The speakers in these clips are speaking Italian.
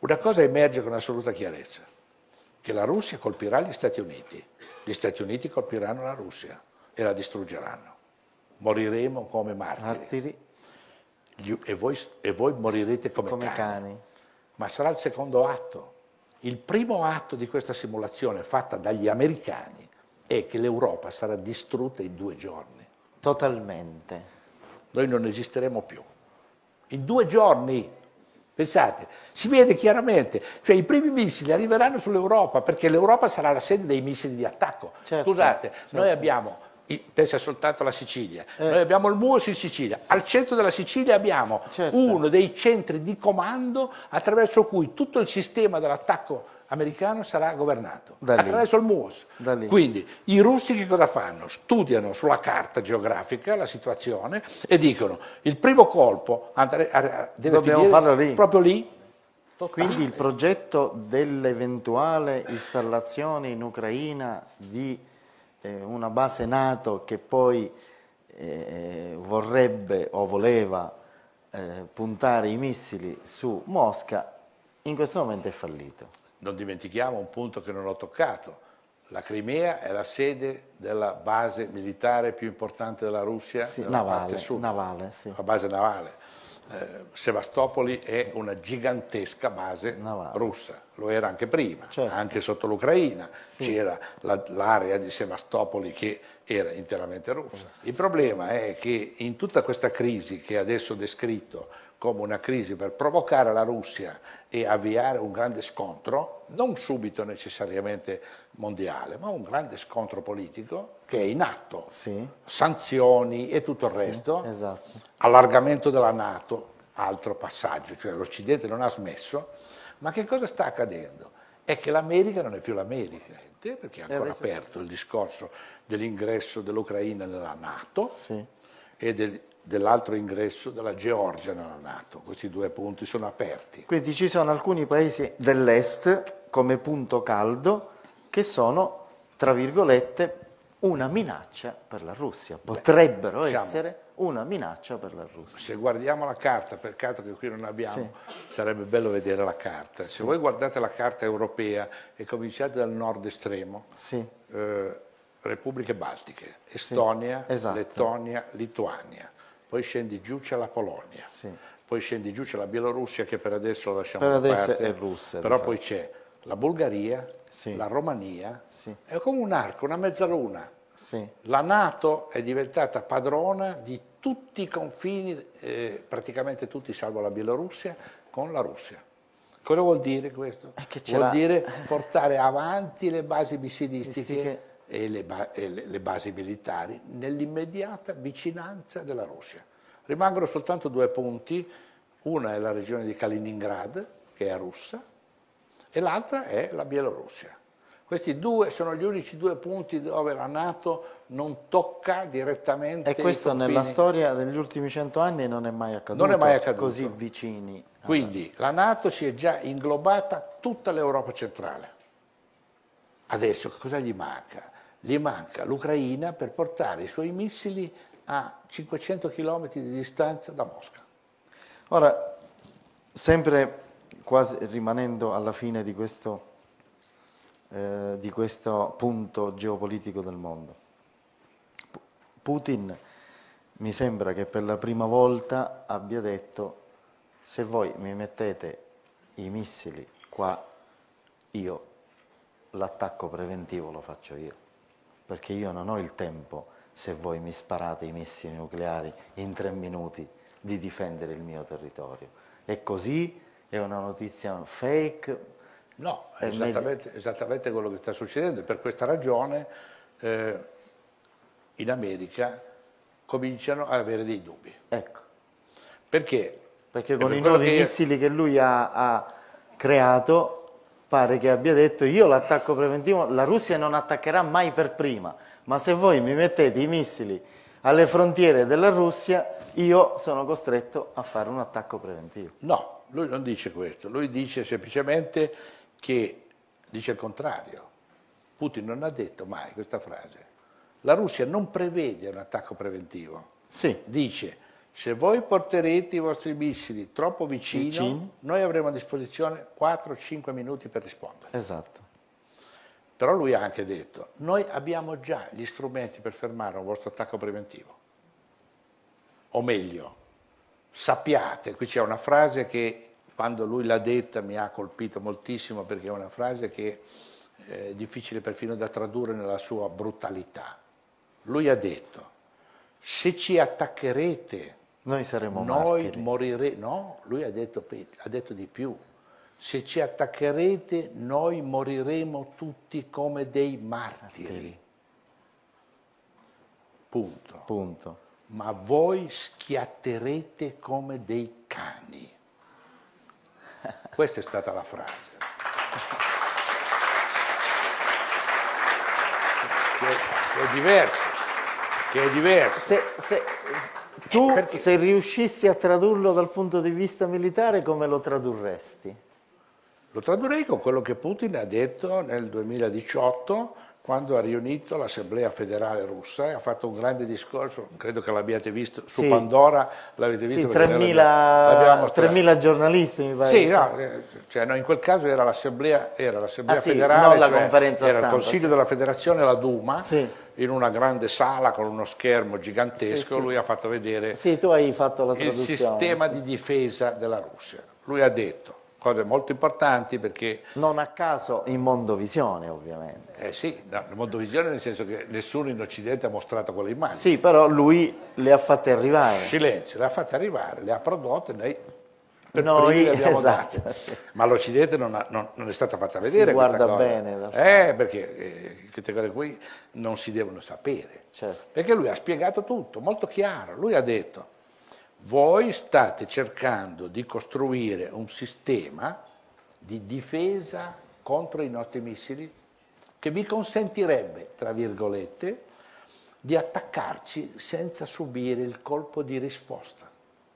Una cosa emerge con assoluta chiarezza, che la Russia colpirà gli Stati Stati Uniti colpiranno la Russia e la distruggeranno. Moriremo come martiri. E voi morirete come cani. Ma sarà il secondo atto. Il primo atto di questa simulazione fatta dagli americani è che l'Europa sarà distrutta in 2 giorni. Totalmente. Noi non esisteremo più. In 2 giorni, pensate, si vede chiaramente, cioè i primi missili arriveranno sull'Europa perché l'Europa sarà la sede dei missili di attacco. Certo, Scusate, certo. Noi abbiamo, pensa soltanto alla Sicilia, noi abbiamo il MUOS in Sicilia, al centro della Sicilia abbiamo uno dei centri di comando attraverso cui tutto il sistema dell'attacco americano sarà governato, attraverso il MUOS. Quindi i russi che cosa fanno? Studiano sulla carta geografica la situazione e dicono il primo colpo dobbiamo farlo lì. Proprio lì. Quindi il progetto dell'eventuale installazione in Ucraina di una base NATO che poi vorrebbe o voleva puntare i missili su Mosca, in questo momento è fallito. Non dimentichiamo un punto che non ho toccato. La Crimea è la sede della base militare più importante della Russia, navale, la base navale. Sevastopoli è una gigantesca base russa, lo era anche prima, anche sotto l'Ucraina c'era l'area di Sevastopoli che era interamente russa. Il problema è che in tutta questa crisi che adesso ho descritto come una crisi per provocare la Russia e avviare un grande scontro, non subito necessariamente mondiale, ma un grande scontro politico che è in atto, sanzioni e tutto il resto, allargamento della NATO, altro passaggio, cioè l'Occidente non ha smesso, ma che cosa sta accadendo? È che l'America non è più l'America, perché è ancora aperto il discorso dell'ingresso dell'Ucraina nella NATO e dell'altro ingresso della Georgia nella NATO. Questi 2 punti sono aperti. Quindi ci sono alcuni paesi dell'est come punto caldo che sono, tra virgolette, una minaccia per la Russia. Potrebbero essere una minaccia per la Russia. Se guardiamo la carta, peccato che qui non abbiamo, sarebbe bello vedere la carta. Se voi guardate la carta europea e cominciate dal nord estremo, Repubbliche Baltiche, Estonia, Lettonia, Lituania, poi scendi giù c'è la Polonia, poi scendi giù c'è la Bielorussia che per adesso la lasciamo da parte, è russa, però poi c'è la Bulgaria, la Romania, è come un arco, una mezzaluna. La NATO è diventata padrona di tutti i confini, praticamente tutti salvo la Bielorussia, con la Russia. Cosa vuol dire questo? Vuol dire portare avanti le basi missilistiche e le basi militari nell'immediata vicinanza della Russia. Rimangono soltanto 2 punti, una è la regione di Kaliningrad, che è russa, e l'altra è la Bielorussia. Questi sono gli unici 2 punti dove la NATO non tocca direttamente i confini. E questo nella storia degli ultimi 100 anni non è mai accaduto, non è mai accaduto. Così vicini. Quindi la NATO si è già inglobata tutta l'Europa centrale. Adesso cosa gli manca? Gli manca l'Ucraina per portare i suoi missili a 500 km di distanza da Mosca. Ora, sempre quasi rimanendo alla fine di questo punto geopolitico del mondo, Putin mi sembra che per la prima volta abbia detto: se voi mi mettete i missili qua, io l'attacco preventivo lo faccio io, perché io non ho il tempo, se voi mi sparate i missili nucleari in 3 minuti, di difendere il mio territorio. È così? È una notizia fake? No, è esattamente quello che sta succedendo, e per questa ragione in America cominciano ad avere dei dubbi. Ecco. Perché? Perché con i nuovi missili che lui ha creato, pare che abbia detto: io l'attacco preventivo, la Russia non attaccherà mai per prima, ma se voi mi mettete i missili alle frontiere della Russia, io sono costretto a fare un attacco preventivo. No, lui non dice questo, lui dice semplicemente che, dice il contrario. Putin non ha detto mai questa frase. La Russia non prevede un attacco preventivo. Dice: se voi porterete i vostri missili troppo vicino, noi avremo a disposizione 4-5 minuti per rispondere. Esatto. Però lui ha anche detto, noi abbiamo già gli strumenti per fermare un vostro attacco preventivo. O meglio, sappiate, qui c'è una frase che quando lui l'ha detta mi ha colpito moltissimo, perché è una frase che è difficile perfino da tradurre nella sua brutalità. Lui ha detto, se ci attaccherete, noi saremo noi martiri. moriremo. No, lui ha detto di più. Se ci attaccherete, noi moriremo tutti come dei martiri. Punto. Punto. Ma voi schiatterete come dei cani. Questa è stata la frase. Che è diverso. Che è diverso. Tu, se riuscissi a tradurlo dal punto di vista militare, come lo tradurresti? Lo tradurrei con quello che Putin ha detto nel 2018, quando ha riunito l'Assemblea federale russa e ha fatto un grande discorso, credo che l'abbiate visto su sì. Pandora, l'avete visto? Sì, 3.000 giornalisti mi pare. Sì, no, cioè, no, in quel caso era l'Assemblea federale, non la cioè conferenza era stampa, il Consiglio della Federazione, la Duma, sì. in una grande sala con uno schermo gigantesco, sì. Lui ha fatto vedere tu hai fatto la il traduzione, sistema di difesa della Russia. Lui ha detto cose molto importanti perché... Non a caso in Mondovisione, ovviamente. Sì, no, in Mondovisione nel senso che nessuno in Occidente ha mostrato quelle immagini. Sì, però lui le ha fatte arrivare. Silenzio, le ha fatte arrivare, le ha prodotte, noi per primi le abbiamo esatto, date. Sì. Ma l'Occidente non è stata fatta vedere. Si guarda questa cosa. bene. Perché queste cose qui non si devono sapere. Certo. Perché lui ha spiegato tutto, molto chiaro. Lui ha detto, voi state cercando di costruire un sistema di difesa contro i nostri missili che vi consentirebbe, tra virgolette, di attaccarci senza subire il colpo di risposta.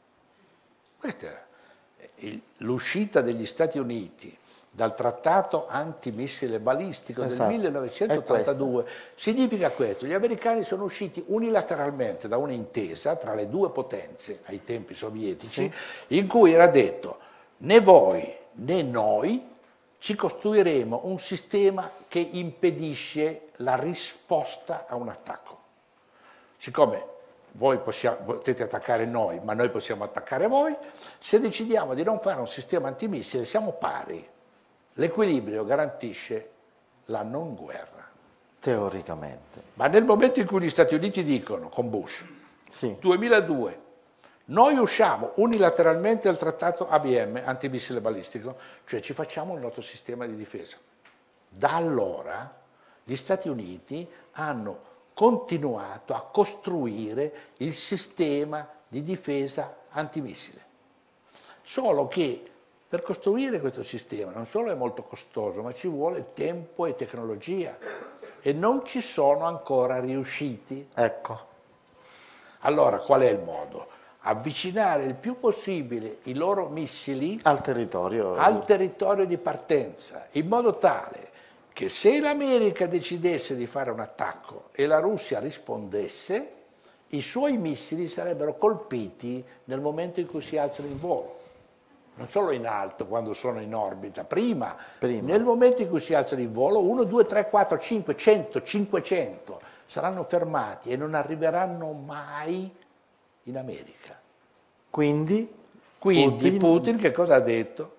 Questa era l'uscita degli Stati Uniti dal trattato antimissile balistico del 1982 significa questo: gli americani sono usciti unilateralmente da un'intesa tra le due potenze ai tempi sovietici, in cui era detto né voi né noi ci costruiremo un sistema che impedisce la risposta a un attacco. Siccome voi potete attaccare noi, ma noi possiamo attaccare voi, se decidiamo di non fare un sistema antimissile siamo pari. L'equilibrio garantisce la non guerra. Teoricamente. Ma nel momento in cui gli Stati Uniti dicono, con Bush, 2002, noi usciamo unilateralmente dal trattato ABM, antimissile balistico, cioè ci facciamo il nostro sistema di difesa. Da allora gli Stati Uniti hanno continuato a costruire il sistema di difesa antimissile. Solo che per costruire questo sistema non solo è molto costoso, ma ci vuole tempo e tecnologia e non ci sono ancora riusciti. Ecco. Allora qual è il modo? Avvicinare il più possibile i loro missili al territorio di partenza, in modo tale che se l'America decidesse di fare un attacco e la Russia rispondesse, i suoi missili sarebbero colpiti nel momento in cui si alzano in volo. Non solo in alto, quando sono in orbita, prima. Nel momento in cui si alzano in volo, 1, 2, 3, 4, 5, 100, 500 saranno fermati e non arriveranno mai in America. Quindi Putin che cosa ha detto?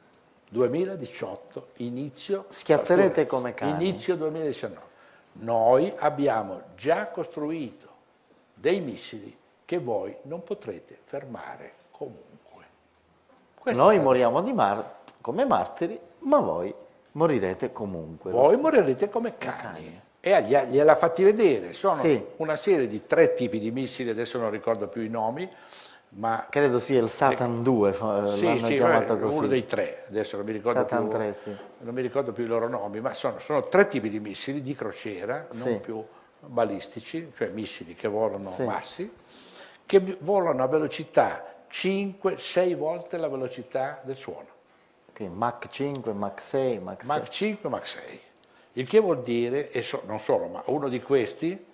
2018, schiatterete come cani. Inizio 2019. Noi abbiamo già costruito dei missili che voi non potrete fermare comunque. Noi moriamo come martiri, ma voi morirete comunque. Voi morirete come cani. E gliel'ha fatti vedere. Sono una serie di 3 tipi di missili, adesso non ricordo più i nomi, ma credo sia il Satan 2, l'hanno chiamato così. Uno dei 3, adesso non mi ricordo Satan più, 3, non mi ricordo più i loro nomi, ma sono 3 tipi di missili di crociera, non più balistici, cioè missili che volano bassi, che volano a velocità 5-6 volte la velocità del suono. Mach 5, Mach 6, Mach 5, Mach 6. Il che vuol dire, non solo, ma uno di questi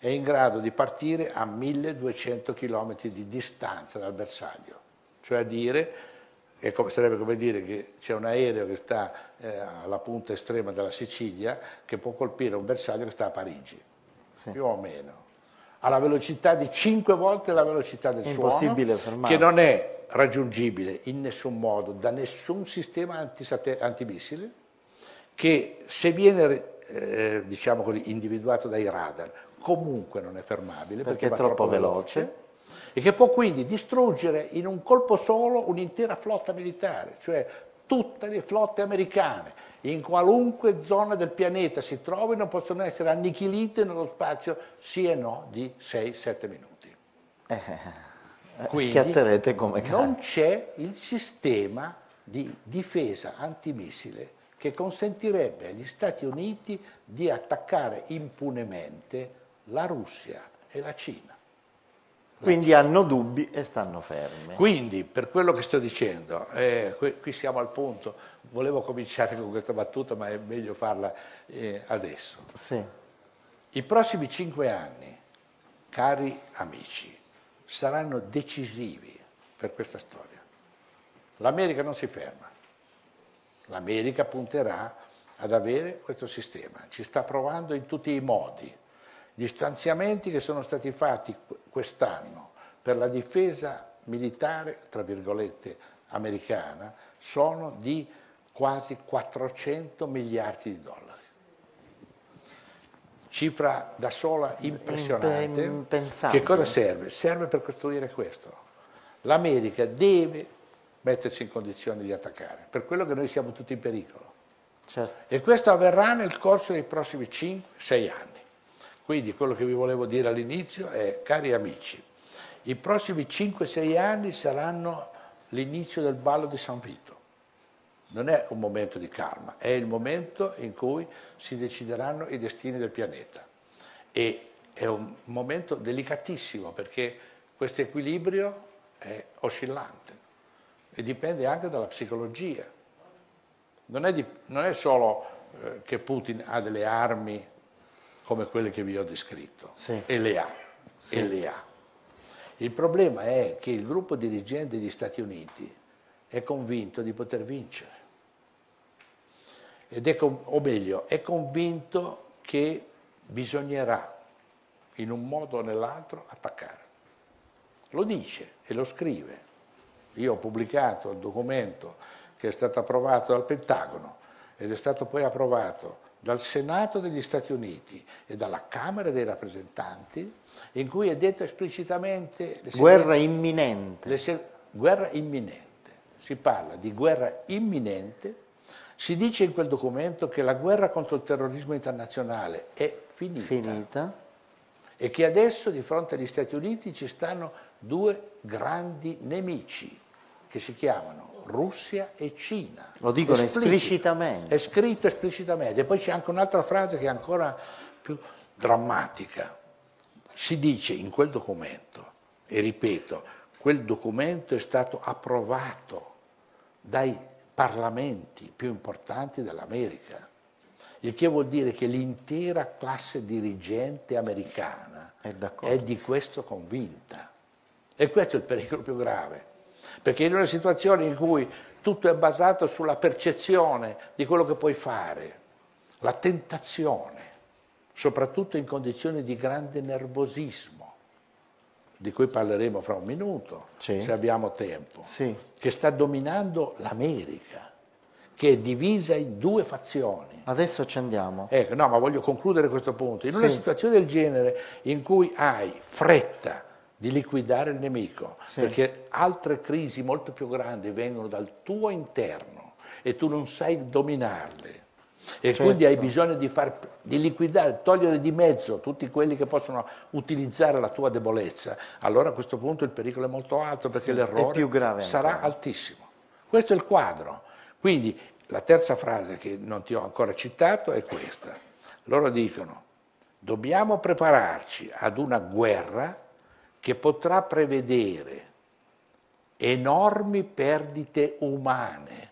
è in grado di partire a 1200 km di distanza dal bersaglio, cioè a dire, sarebbe come dire che c'è un aereo che sta alla punta estrema della Sicilia che può colpire un bersaglio che sta a Parigi, più o meno, alla velocità di 5 volte la velocità del suono, che non è raggiungibile in nessun modo da nessun sistema antimissile, che se viene diciamo così, individuato dai radar comunque non è fermabile perché è troppo veloce e che può quindi distruggere in un colpo solo un'intera flotta militare, cioè tutte le flotte americane in qualunque zona del pianeta si trovino possono essere annichilite nello spazio sì e no di 6-7 minuti. Quindi schiatterete come non c'è il sistema di difesa antimissile che consentirebbe agli Stati Uniti di attaccare impunemente la Russia e la Cina. Quindi hanno dubbi e stanno fermi. Quindi, per quello che sto dicendo, qui siamo al punto, volevo cominciare con questa battuta, ma è meglio farla adesso. Sì. I prossimi 5 anni, cari amici, saranno decisivi per questa storia. L'America non si ferma. L'America punterà ad avere questo sistema, ci sta provando in tutti i modi. Gli stanziamenti che sono stati fatti quest'anno per la difesa militare, tra virgolette, americana, sono di quasi 400 miliardi di dollari. Cifra da sola impressionante. Impensabile. Che cosa serve? Serve per costruire questo. L'America deve mettersi in condizioni di attaccare, per quello che noi siamo tutti in pericolo. Certo. E questo avverrà nel corso dei prossimi 5-6 anni. Quindi quello che vi volevo dire all'inizio è, cari amici, i prossimi 5-6 anni saranno l'inizio del ballo di San Vito. Non è un momento di calma, è il momento in cui si decideranno i destini del pianeta. E è un momento delicatissimo perché questo equilibrio è oscillante e dipende anche dalla psicologia. Non è solo che Putin ha delle armi come quelle che vi ho descritto, sì. e le ha, sì. e le ha. Il problema è che il gruppo dirigente degli Stati Uniti è convinto di poter vincere, o meglio, è convinto che bisognerà, in un modo o nell'altro, attaccare. Lo dice e lo scrive. Io ho pubblicato il documento che è stato approvato dal Pentagono ed è stato poi approvato dal Senato degli Stati Uniti e dalla Camera dei rappresentanti, in cui è detto esplicitamente... Guerra imminente. Guerra imminente. Si parla di guerra imminente, si dice in quel documento che la guerra contro il terrorismo internazionale è finita. E che adesso di fronte agli Stati Uniti ci stanno due grandi nemici che si chiamano Russia e Cina. Lo dicono esplicitamente. È scritto esplicitamente. E poi c'è anche un'altra frase che è ancora più drammatica. Si dice in quel documento, e ripeto, quel documento è stato approvato dai parlamenti più importanti dell'America, il che vuol dire che l'intera classe dirigente americana è di questo convinta. E questo è il pericolo più grave. Perché in una situazione in cui tutto è basato sulla percezione di quello che puoi fare, la tentazione, soprattutto in condizioni di grande nervosismo, di cui parleremo fra un minuto, se abbiamo tempo, che sta dominando l'America, che è divisa in due fazioni. Adesso ci andiamo. Ecco, no, ma voglio concludere questo punto. In una situazione del genere, in cui hai fretta di liquidare il nemico, perché altre crisi molto più grandi vengono dal tuo interno e tu non sai dominarle, e quindi hai bisogno di liquidare, togliere di mezzo tutti quelli che possono utilizzare la tua debolezza, allora a questo punto il pericolo è molto alto, perché l'errore sarà altissimo. Questo è il quadro. Quindi la terza frase che non ti ho ancora citato è questa. Loro dicono: dobbiamo prepararci ad una guerra che potrà prevedere enormi perdite umane.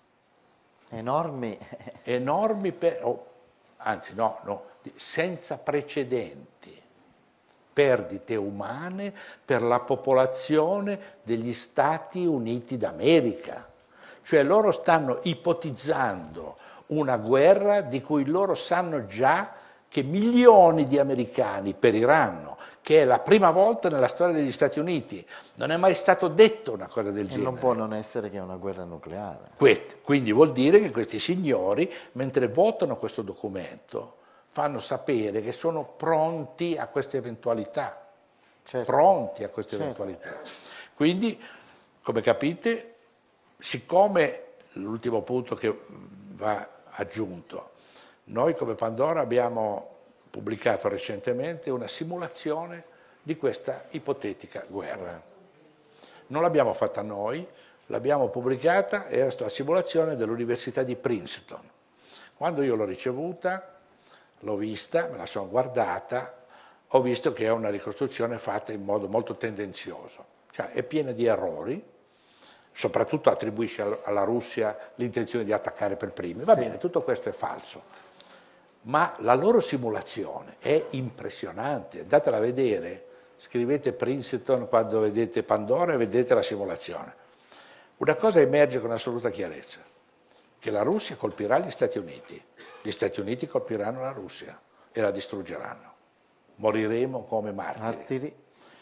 Enormi? Anzi, senza precedenti. perdite umane per la popolazione degli Stati Uniti d'America. Cioè loro stanno ipotizzando una guerra di cui loro sanno già che milioni di americani periranno, che è la prima volta nella storia degli Stati Uniti. Non è mai stato detto una cosa del genere. Non può non essere che è una guerra nucleare. Quindi vuol dire che questi signori, mentre votano questo documento, fanno sapere che sono pronti a queste eventualità. Certo. Pronti a queste eventualità. Quindi, come capite, siccome l'ultimo punto che va aggiunto, noi come Pandora abbiamo pubblicato recentemente una simulazione di questa ipotetica guerra. Non l'abbiamo fatta noi, l'abbiamo pubblicata, è la simulazione dell'Università di Princeton. Quando io l'ho ricevuta, l'ho vista, me la sono guardata, ho visto che è una ricostruzione fatta in modo molto tendenzioso, cioè è piena di errori, soprattutto attribuisce alla Russia l'intenzione di attaccare per primi. Va bene, tutto questo è falso, ma la loro simulazione è impressionante, andatela a vedere, scrivete Princeton quando vedete Pandora e vedete la simulazione. Una cosa emerge con assoluta chiarezza, che la Russia colpirà gli Stati Uniti colpiranno la Russia e la distruggeranno. Moriremo come martiri.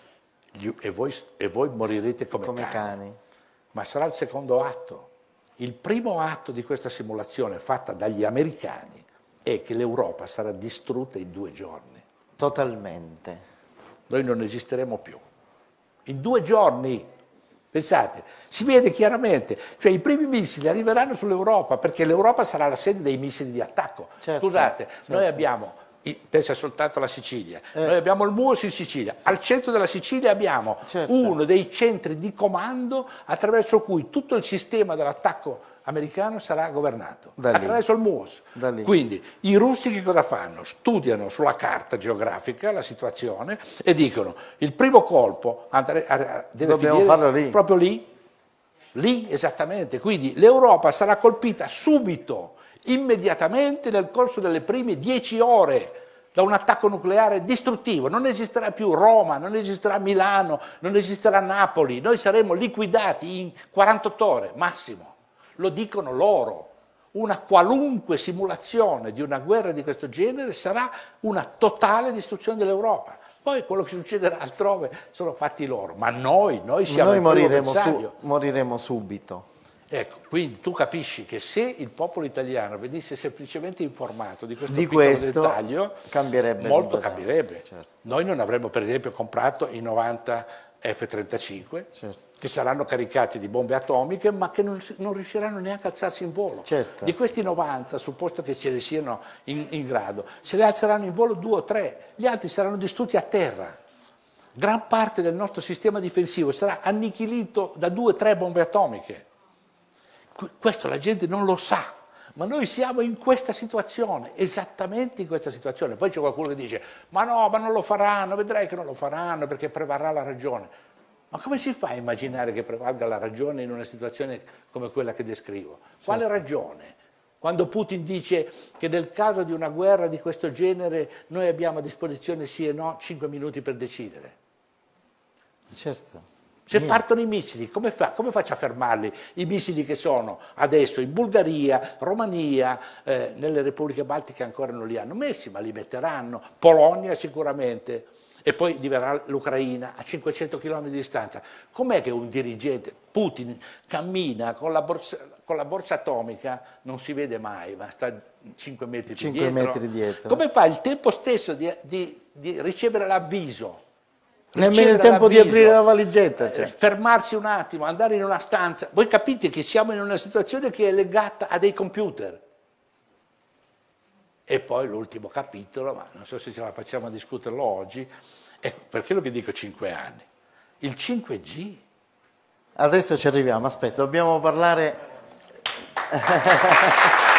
E voi morirete come cani. Ma sarà il secondo atto. Il primo atto di questa simulazione fatta dagli americani è che l'Europa sarà distrutta in 2 giorni. Totalmente. Noi non esisteremo più. In 2 giorni, pensate, si vede chiaramente, cioè i primi missili arriveranno sull'Europa perché l'Europa sarà la sede dei missili di attacco. Certo, Scusate, certo. Noi abbiamo, pensa soltanto alla Sicilia, noi abbiamo il MUOS in Sicilia, al centro della Sicilia abbiamo uno dei centri di comando attraverso cui tutto il sistema dell'attacco americano sarà governato, attraverso il MUOS. Quindi i russi che cosa fanno? Studiano sulla carta geografica la situazione e dicono il primo colpo deve farlo lì. Proprio lì esattamente, quindi l'Europa sarà colpita subito, immediatamente nel corso delle prime 10 ore da un attacco nucleare distruttivo. Non esisterà più Roma, non esisterà Milano, non esisterà Napoli, noi saremo liquidati in 48 ore massimo. Lo dicono loro. Una qualunque simulazione di una guerra di questo genere sarà una totale distruzione dell'Europa. Poi quello che succederà altrove sono fatti loro, ma noi siamo il primo bersaglio. Moriremo subito. Ecco, quindi tu capisci che se il popolo italiano venisse semplicemente informato di questo piccolo dettaglio, molto cambierebbe. Certo. Noi non avremmo per esempio comprato i 90 F-35, che saranno caricati di bombe atomiche, ma che non riusciranno neanche a alzarsi in volo. Certo. Di questi 90, supposto che ce ne siano in grado, se ne alzeranno in volo 2 o 3, gli altri saranno distrutti a terra. Gran parte del nostro sistema difensivo sarà annichilito da 2 o 3 bombe atomiche. Questo la gente non lo sa, ma noi siamo in questa situazione, esattamente in questa situazione. Poi c'è qualcuno che dice, ma no, ma non lo faranno, vedrai che non lo faranno perché prevarrà la ragione. Ma come si fa a immaginare che prevalga la ragione in una situazione come quella che descrivo? Quale ragione? Quando Putin dice che nel caso di una guerra di questo genere noi abbiamo a disposizione sì e no 5 minuti per decidere. Certo. Se partono i missili, come faccio a fermarli? I missili che sono adesso in Bulgaria, Romania, nelle repubbliche baltiche ancora non li hanno messi, ma li metteranno, Polonia sicuramente, e poi diverrà l'Ucraina a 500 km di distanza. Com'è che un dirigente, Putin, cammina con la borsa atomica, non si vede mai, ma sta 5 metri dietro. Come fa il tempo stesso di ricevere l'avviso? Nemmeno il tempo di aprire la valigetta. Fermarsi un attimo, andare in una stanza. Voi capite che siamo in una situazione che è legata a dei computer. E poi l'ultimo capitolo, ma non so se ce la facciamo a discuterlo oggi, perché lo che dico 5 anni? Il 5G. Adesso ci arriviamo, aspetta, dobbiamo parlare...